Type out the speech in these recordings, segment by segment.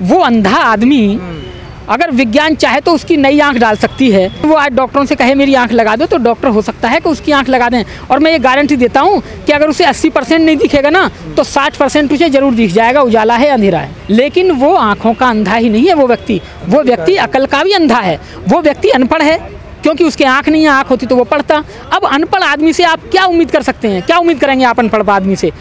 वो अंधा आदमी अगर विज्ञान चाहे तो उसकी नई आंख डाल सकती है। वो आज डॉक्टरों से कहे मेरी आंख लगा दो तो डॉक्टर हो सकता है कि उसकी आंख लगा दें। और मैं ये गारंटी देता हूँ कि अगर उसे 80% नहीं दिखेगा ना तो 60% उसे जरूर दिख जाएगा, उजाला है अंधेरा है। लेकिन वो आँखों का अंधा ही नहीं है वो व्यक्ति अकल का भी अंधा है। वो व्यक्ति अनपढ़ है क्योंकि उसके आँख नहीं है, आँख होती तो वो पढ़ता। अब अनपढ़ आदमी से आप क्या उम्मीद कर सकते हैं, क्या उम्मीद करेंगे आप अनपढ़ आदमी से?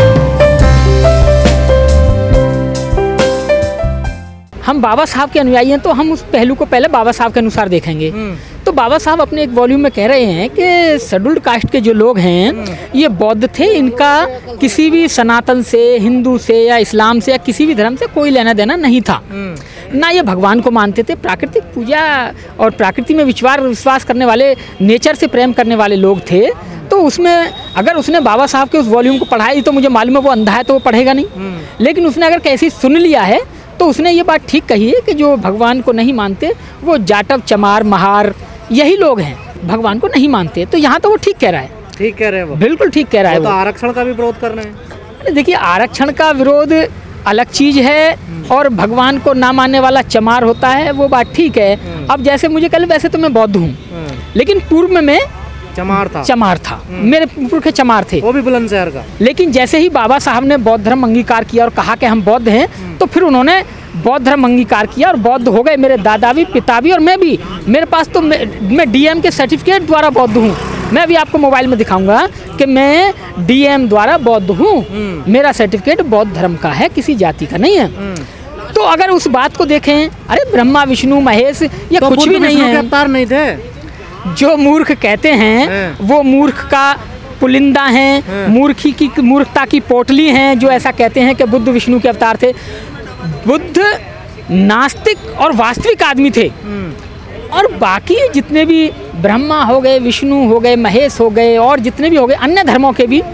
हम बाबा साहब के अनुयायी हैं तो हम उस पहलू को पहले बाबा साहब के अनुसार देखेंगे। तो बाबा साहब अपने एक वॉल्यूम में कह रहे हैं कि शेड्यूल्ड कास्ट के जो लोग हैं ये बौद्ध थे, इनका किसी भी सनातन से, हिंदू से या इस्लाम से या किसी भी धर्म से कोई लेना देना नहीं था। ना ये भगवान को मानते थे, प्राकृतिक पूजा और प्रकृति में विश्वास करने वाले, नेचर से प्रेम करने वाले लोग थे। तो उसमें अगर उसने बाबा साहब के उस वॉल्यूम को पढ़ा, तो मुझे मालूम है वो अंधा है तो वो पढ़ेगा नहीं। लेकिन उसने अगर कैसी सुन लिया है तो उसने ये बात ठीक कही है कि जो भगवान को नहीं मानते वो जाटव, चमार, महार यही लोग हैं, भगवान को नहीं मानते। तो यहाँ तो वो ठीक कह रहा है, ठीक कह रहे हैं वो, बिल्कुल ठीक कह रहा है। तो आरक्षण का भी विरोध कर रहे हैं। अरे देखिए, आरक्षण का विरोध अलग चीज है और भगवान को ना मानने वाला चमार होता है, वो बात ठीक है। अब जैसे मुझे कल, वैसे तो मैं बौद्ध हूँ लेकिन पूर्व में चमार था। मेरे पुरखे चमार थे, वो भी बुलंदशहर का। लेकिन जैसे ही बाबा साहब ने बौद्ध धर्म अंगीकार किया और कहा कि हम बौद्ध हैं, तो फिर उन्होंने बौद्ध धर्म अंगीकार किया और बौद्ध हो गए। मेरे दादा भी, पिता भी और मैं भी। मेरे पास तो मैं डीएम के सर्टिफिकेट द्वारा बौद्ध हूँ। मैं अभी आपको मोबाइल में दिखाऊंगा कि मैं डीएम द्वारा बौद्ध हूँ। मेरा सर्टिफिकेट बौद्ध धर्म का है, किसी जाति का नहीं है। तो अगर उस बात को देखें, अरे ब्रह्मा, विष्णु, महेश ये तो कुछ भी नहीं है, अवतार नहीं थे। जो मूर्ख कहते हैं वो मूर्ख का पुलिंदा हैं, मूर्खता की पोटली हैं जो ऐसा कहते हैं कि बुद्ध विष्णु के अवतार थे। बुद्ध नास्तिक और वास्तविक आदमी थे। और बाकी जितने भी ब्रह्मा हो गए, विष्णु हो गए, महेश हो गए और जितने भी हो गए अन्य धर्मों के भी,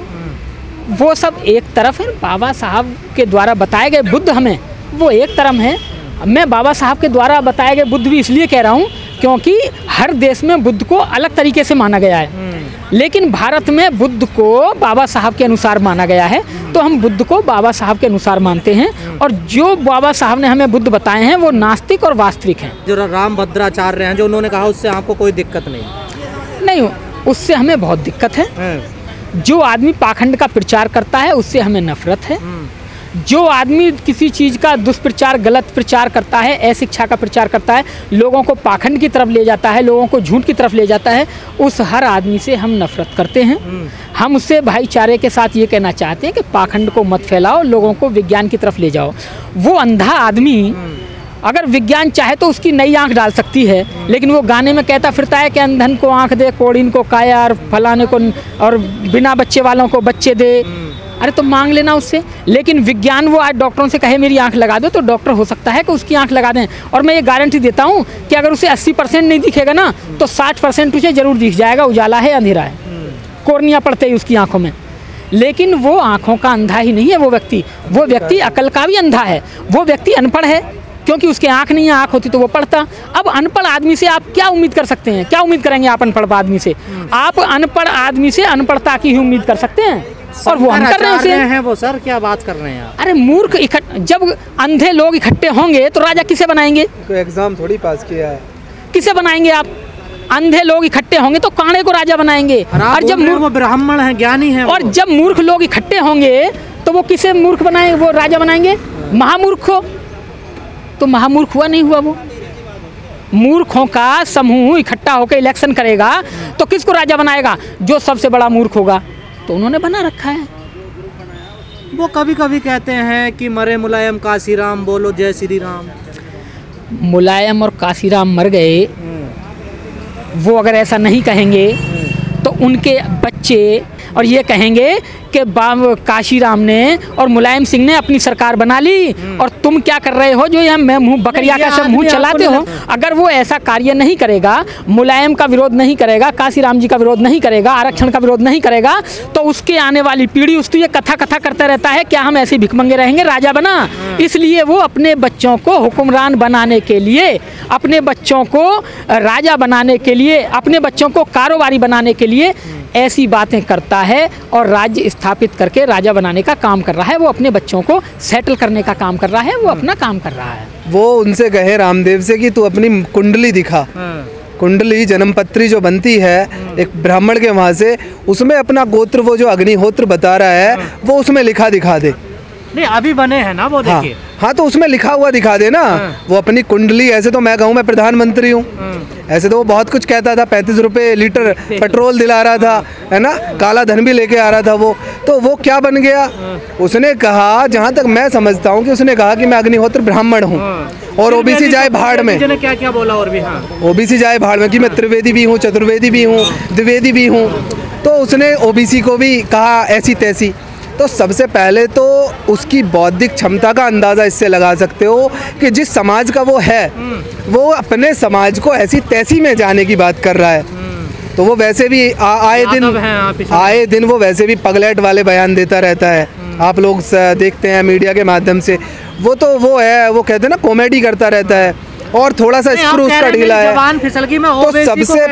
वो सब एक तरफ है। बाबा साहब के द्वारा बताए गए बुद्ध हमें वो एक तरफ है। मैं बाबा साहब के द्वारा बताए गए बुद्ध भी इसलिए कह रहा हूँ क्योंकि हर देश में बुद्ध को अलग तरीके से माना गया है, लेकिन भारत में बुद्ध को बाबा साहब के अनुसार माना गया है। तो हम बुद्ध को बाबा साहब के अनुसार मानते हैं और जो बाबा साहब ने हमें बुद्ध बताए हैं वो नास्तिक और वास्तविक हैं। जो रामभद्राचार्य हैं, जो उन्होंने कहा उससे आपको कोई दिक्कत नहीं, उससे हमें बहुत दिक्कत है। जो आदमी पाखंड का प्रचार करता है उससे हमें नफरत है। जो आदमी किसी चीज़ का दुष्प्रचार, गलत प्रचार करता है, अशिक्षा का प्रचार करता है, लोगों को पाखंड की तरफ ले जाता है, लोगों को झूठ की तरफ ले जाता है, उस हर आदमी से हम नफरत करते हैं। हम उससे भाईचारे के साथ ये कहना चाहते हैं कि पाखंड को मत फैलाओ, लोगों को विज्ञान की तरफ ले जाओ। वो अंधा आदमी अगर विज्ञान चाहे तो उसकी नई आंख डाल सकती है, लेकिन वो गाने में कहता फिरता है कि अंधन को आंख दे, कोड़ीन को काया और फलाने को और बिना बच्चे वालों को बच्चे दे। अरे तो मांग लेना उससे। लेकिन विज्ञान वो आज डॉक्टरों से कहे मेरी आंख लगा दो तो डॉक्टर हो सकता है कि उसकी आंख लगा दें। और मैं ये गारंटी देता हूँ कि अगर उसे 80% नहीं दिखेगा ना तो 60% उसे जरूर दिख जाएगा, उजाला है अंधेरा है, कोर्निया पड़ते ही उसकी आंखों में। लेकिन वो आंखों का अंधा ही नहीं है वो व्यक्ति अकल का भी अंधा है। वो व्यक्ति अनपढ़ है क्योंकि उसके आंख नहीं है, आंख होती तो वो पढ़ता। अब अनपढ़ आदमी से आप क्या उम्मीद कर सकते हैं, क्या उम्मीद करेंगे आप अनपढ़ आदमी से? आप अनपढ़ आदमी से अनपढ़ता की ही उम्मीद कर सकते हैं और वो हम कर रहे हैं। वो सर क्या बात कर रहे हैं आप? अरे मूर्ख जब अंधे लोग इकट्ठे होंगे तो राजा किसे बनाएंगे? कोई एग्जाम थोड़ी पास किया है, किसे बनाएंगे आप? अंधे लोग इकट्ठे होंगे तो काणे को राजा बनाएंगे। और जब वो ब्राह्मण है, ज्ञानी है, और जब मूर्ख लोग इकट्ठे होंगे तो वो किसे मूर्ख बनाएंगे, वो राजा बनाएंगे? महामूर्ख हो तो महामूर्ख हुआ नहीं हुआ? वो मूर्खों का समूह इकट्ठा होकर इलेक्शन करेगा तो किसको राजा बनाएगा? जो सबसे बड़ा मूर्ख होगा। तो उन्होंने बना रखा है। वो कभी कभी कहते हैं कि मरे मुलायम काशीराम, बोलो जय श्री राम। मुलायम और काशीराम मर गए, वो अगर ऐसा नहीं कहेंगे तो उनके बच्चे और ये कहेंगे कि काशीराम ने और मुलायम सिंह ने अपनी सरकार बना ली और तुम क्या कर रहे हो जो यहाँ मुँह बकरिया का सब मुँह चलाते हो। अगर वो ऐसा कार्य नहीं करेगा, मुलायम का विरोध नहीं करेगा, काशीराम जी का विरोध नहीं करेगा, आरक्षण का विरोध नहीं करेगा, तो उसके आने वाली पीढ़ी उसको ये कथा करता रहता है क्या हम ऐसे भिखमंगे रहेंगे, राजा बना। इसलिए वो अपने बच्चों को हुक्मरान बनाने के लिए, अपने बच्चों को राजा बनाने के लिए, अपने बच्चों को कारोबारी बनाने के लिए ऐसी बातें करता है और राज्य स्थापित करके राजा बनाने का काम कर रहा है। वो अपने बच्चों को सेटल करने का काम कर रहा है, वो अपना काम कर रहा है। वो उनसे कहे रामदेव से कि तू अपनी कुंडली दिखा। कुंडली जन्मपत्री जो बनती है एक ब्राह्मण के वहाँ से, उसमें अपना गोत्र वो जो अग्निहोत्र बता रहा है वो उसमें लिखा दिखा दे। नहीं अभी बने हैं ना वो, देखिए। हाँ तो उसमें लिखा हुआ दिखा दे ना। वो अपनी कुंडली, ऐसे तो मैं कहूँ मैं प्रधानमंत्री हूँ, ऐसे तो वो बहुत कुछ कहता था, 35 रुपये लीटर पेट्रोल दिला रहा था, है ना, काला धन भी लेके आ रहा था वो। तो वो क्या बन गया, उसने कहा, जहाँ तक मैं समझता हूँ कि उसने कहा कि मैं अग्निहोत्र ब्राह्मण हूँ और ओबीसी जाए भाड़ में। क्या क्या बोला और भी, हाँ ओबीसी जाए भाड़ में कि मैं त्रिवेदी भी हूँ, चतुर्वेदी भी हूँ, द्विवेदी भी हूँ। तो उसने ओबीसी को भी कहा ऐसी तैसी। तो सबसे पहले तो उसकी बौद्धिक क्षमता का अंदाज़ा इससे लगा सकते हो कि जिस समाज का वो है वो अपने समाज को ऐसी तैसी में जाने की बात कर रहा है। तो वो वैसे भी आए दिन वो वैसे भी पगलेट वाले बयान देता रहता है, आप लोग देखते हैं मीडिया के माध्यम से। वो तो वो है, वो कहते हैं ना कॉमेडी करता रहता है और थोड़ा सा स्क्रू उसका ढीला है। जवान फिसल गई, मैं तो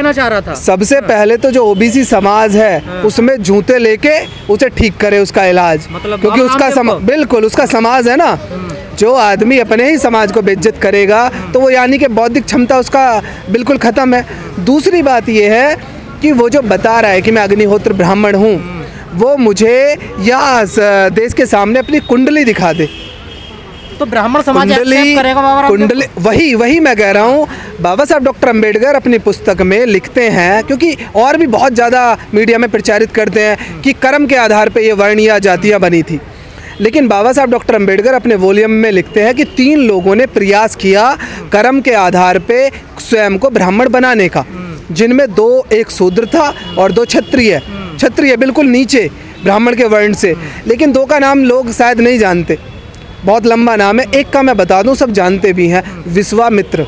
सबसे पहले तो जो ओबीसी समाज है उसमें जूते लेके उसे ठीक करे उसका इलाज, मतलब क्योंकि उसका बिल्कुल उसका समाज है ना। जो आदमी अपने ही समाज को बेइज्जत करेगा तो वो यानी कि बौद्धिक क्षमता उसका बिल्कुल ख़त्म है। दूसरी बात ये है कि वो जो बता रहा है कि मैं अग्निहोत्र ब्राह्मण हूँ, वो मुझे या देश के सामने अपनी कुंडली दिखा दे। तो ब्राह्मण समाज एक्सेप्ट करेगा बाबा? कुंडली वही मैं कह रहा हूँ। बाबा साहब डॉक्टर अंबेडकर अपनी पुस्तक में लिखते हैं, क्योंकि और भी बहुत ज़्यादा मीडिया में प्रचारित करते हैं कि कर्म के आधार पे ये वर्ण या जातियाँ बनी थी, लेकिन बाबा साहब डॉक्टर अंबेडकर अपने वॉल्यूम में लिखते हैं कि 3 लोगों ने प्रयास किया कर्म के आधार पे स्वयं को ब्राह्मण बनाने का, जिनमें 2 एक शूद्र था और 2 क्षत्रिय बिल्कुल नीचे ब्राह्मण के वर्ण से। लेकिन 2 का नाम लोग शायद नहीं जानते, बहुत लंबा नाम है। एक का मैं बता दूं, सब जानते भी हैं, विश्वामित्र,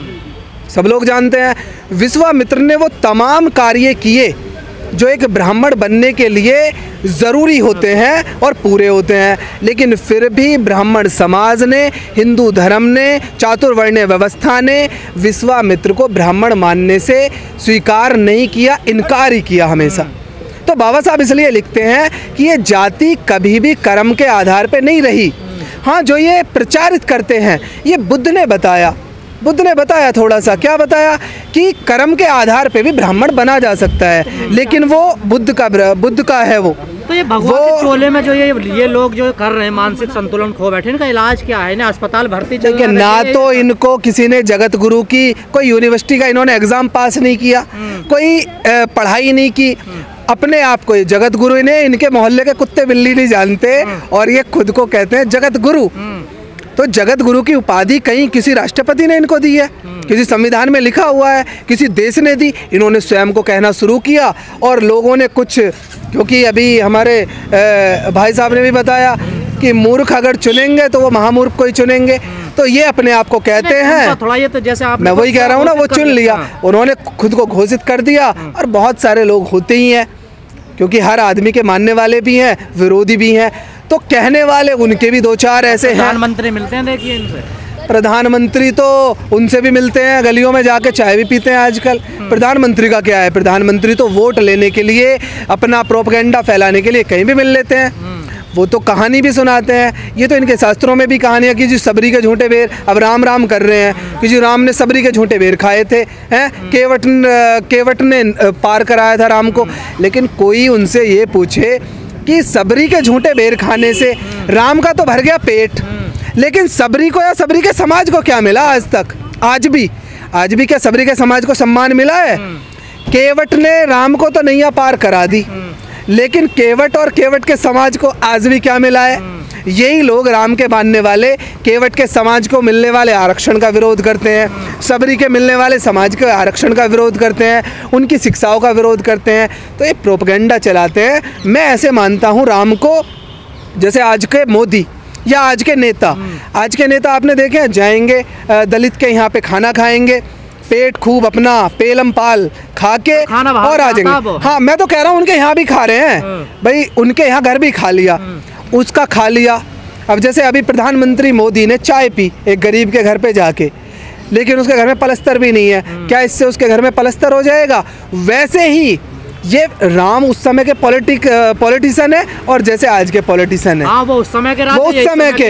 सब लोग जानते हैं। विश्वामित्र ने वो तमाम कार्य किए जो एक ब्राह्मण बनने के लिए ज़रूरी होते हैं और पूरे होते हैं, लेकिन फिर भी ब्राह्मण समाज ने, हिंदू धर्म ने, चातुर्वर्ण्य व्यवस्था ने विश्वामित्र को ब्राह्मण मानने से स्वीकार नहीं किया, इनकार ही किया हमेशा। तो बाबा साहब इसलिए लिखते हैं कि ये जाति कभी भी कर्म के आधार पर नहीं रही। हाँ, जो ये प्रचारित करते हैं ये बुद्ध ने बताया थोड़ा सा, क्या बताया कि कर्म के आधार पे भी ब्राह्मण बना जा सकता है, लेकिन वो बुद्ध का है वो। तो ये भगवान के चोले में जो ये लोग जो कर रहे हैं, मानसिक संतुलन खो बैठे, इनका इलाज क्या है? इन्हें अस्पताल भर्ती चाहिए ना। तो इनको किसी ने जगत गुरु की कोई यूनिवर्सिटी का इन्होंने एग्जाम पास नहीं किया, कोई पढ़ाई नहीं की, अपने आप को जगत गुरु ने, इनके मोहल्ले के कुत्ते बिल्ली नहीं जानते और ये खुद को कहते हैं जगत गुरु। तो जगत गुरु की उपाधि कहीं किसी राष्ट्रपति ने इनको दी है, किसी संविधान में लिखा हुआ है, किसी देश ने दी? इन्होंने स्वयं को कहना शुरू किया और लोगों ने कुछ, क्योंकि अभी हमारे भाई साहब ने भी बताया कि मूर्ख अगर चुनेंगे तो वो महामूर्ख को ही चुनेंगे। तो ये अपने आप को कहते हैं, थोड़ा ये तो जैसे आप, मैं वही कह रहा हूँ ना, वो चुन लिया, उन्होंने खुद को घोषित कर दिया। और बहुत सारे लोग होते ही हैं, क्योंकि हर आदमी के मानने वाले भी हैं, विरोधी भी हैं, तो कहने वाले उनके भी 2-4 ऐसे हैं। प्रधानमंत्री मिलते हैं, देखिए इनसे प्रधानमंत्री तो उनसे भी मिलते हैं, गलियों में जाके चाय भी पीते हैं आजकल। प्रधानमंत्री का क्या है, प्रधानमंत्री तो वोट लेने के लिए, अपना प्रोपेगेंडा फैलाने के लिए कहीं भी मिल लेते हैं। वो तो कहानी भी सुनाते हैं। ये तो इनके शास्त्रों में भी कहानियाँ कि जी सबरी के झूठे बेर, अब राम राम कर रहे हैं कि जी राम ने सबरी के झूठे बेर खाए थे, हैं, केवट ने पार कराया था राम को। लेकिन कोई उनसे ये पूछे कि सबरी के झूठे बेर खाने से राम का तो भर गया पेट, लेकिन सबरी को या सबरी के समाज को क्या मिला आज तक? आज भी क्या सबरी के समाज को सम्मान मिला है? केवट ने राम को तो नैया पार करा दी, लेकिन केवट और केवट के समाज को आज भी क्या मिला है? यही लोग राम के मानने वाले केवट के समाज को मिलने वाले आरक्षण का विरोध करते हैं, सबरी के मिलने वाले समाज के आरक्षण का विरोध करते हैं, उनकी शिक्षाओं का विरोध करते हैं। तो ये प्रोपेगेंडा चलाते हैं। मैं ऐसे मानता हूँ राम को, जैसे आज के मोदी या आज के नेता आपने देखे हैं, जाएंगे दलित के यहाँ पे खाना खाएंगे, पेट खूब अपना पेलम पाल खा के और आ जाएंगे। हाँ, मैं तो कह रहा हूँ उनके यहाँ भी खा रहे हैं भाई, उनके यहाँ घर भी खा लिया, उसका खा लिया। अब जैसे अभी प्रधानमंत्री मोदी ने चाय पी एक गरीब के घर पे जाके, लेकिन उसके घर में पलस्तर भी नहीं है, क्या इससे उसके घर में पलस्तर हो जाएगा? वैसे ही ये राम उस समय के पॉलिटिशियन है और जैसे आज के पॉलिटिशियन है। हाँ, वो उस समय के राजा, वो उस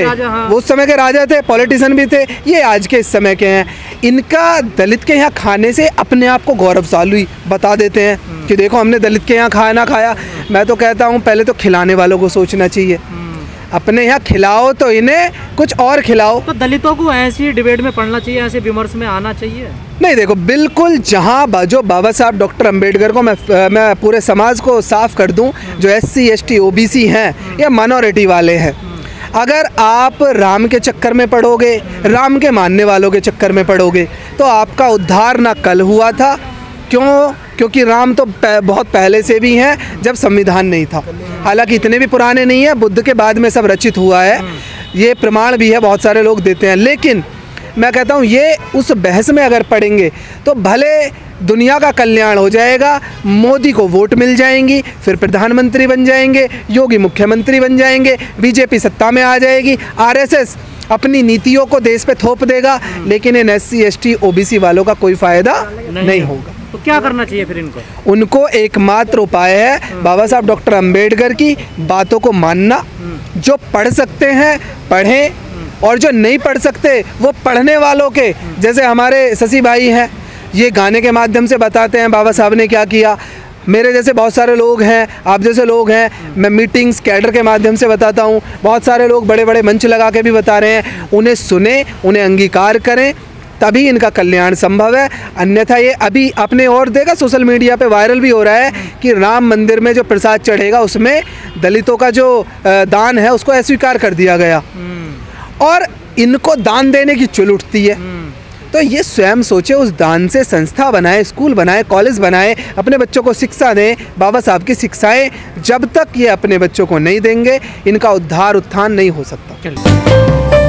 समय के राजा थे, पॉलिटिशियन भी थे। ये आज के इस समय के हैं। इनका दलित के यहाँ खाने से अपने आप को गौरवशाली बता देते हैं कि देखो हमने दलित के यहाँ खाना खाया। मैं तो कहता हूँ पहले तो खिलाने वालों को सोचना चाहिए। अपने यहाँ खिलाओ तो इन्हें कुछ और खिलाओ। तो दलितों को ऐसी डिबेट में पढ़ना चाहिए, ऐसे विमर्श में आना चाहिए। नहीं, देखो बिल्कुल, जहाँ जो बाबा साहब डॉक्टर अंबेडकर को मैं पूरे समाज को साफ कर दूं, जो SC ST OBC हैं ये माइनॉरिटी वाले हैं। अगर आप राम के चक्कर में पड़ोगे, राम के मानने वालों के चक्कर में पड़ोगे तो आपका उद्धार ना कल हुआ था। क्योंकि राम तो बहुत पहले से भी हैं, जब संविधान नहीं था। हालांकि इतने भी पुराने नहीं है, बुद्ध के बाद में सब रचित हुआ है, ये प्रमाण भी है, बहुत सारे लोग देते हैं। लेकिन मैं कहता हूँ ये उस बहस में अगर पढ़ेंगे तो भले दुनिया का कल्याण हो जाएगा, मोदी को वोट मिल जाएंगी, फिर प्रधानमंत्री बन जाएंगे, योगी मुख्यमंत्री बन जाएंगे, बीजेपी सत्ता में आ जाएगी, RSS अपनी नीतियों को देश पे थोप देगा, लेकिन इन SC ST OBC वालों का कोई फायदा नहीं होगा। तो क्या करना चाहिए फिर इनको? उनको एकमात्र उपाय है बाबा साहब डॉक्टर अंबेडकर की बातों को मानना। जो पढ़ सकते हैं पढ़ें, और जो नहीं पढ़ सकते वो पढ़ने वालों के, जैसे हमारे शशि भाई हैं, ये गाने के माध्यम से बताते हैं बाबा साहब ने क्या किया। मेरे जैसे बहुत सारे लोग हैं, आप जैसे लोग हैं, मैं मीटिंग्स कैडर के माध्यम से बताता हूँ। बहुत सारे लोग बड़े बड़े मंच लगा के भी बता रहे हैं। उन्हें सुने, उन्हें अंगीकार करें, तभी इनका कल्याण संभव है। अन्यथा ये अभी आपने और देखा सोशल मीडिया पे वायरल भी हो रहा है कि राम मंदिर में जो प्रसाद चढ़ेगा उसमें दलितों का जो दान है उसको अस्वीकार कर दिया गया, और इनको दान देने की चुल उठती है। तो ये स्वयं सोचे, उस दान से संस्था बनाए, स्कूल बनाए, कॉलेज बनाए, अपने बच्चों को शिक्षा दें। बाबा साहब की शिक्षाएं जब तक ये अपने बच्चों को नहीं देंगे, इनका उत्थान नहीं हो सकता।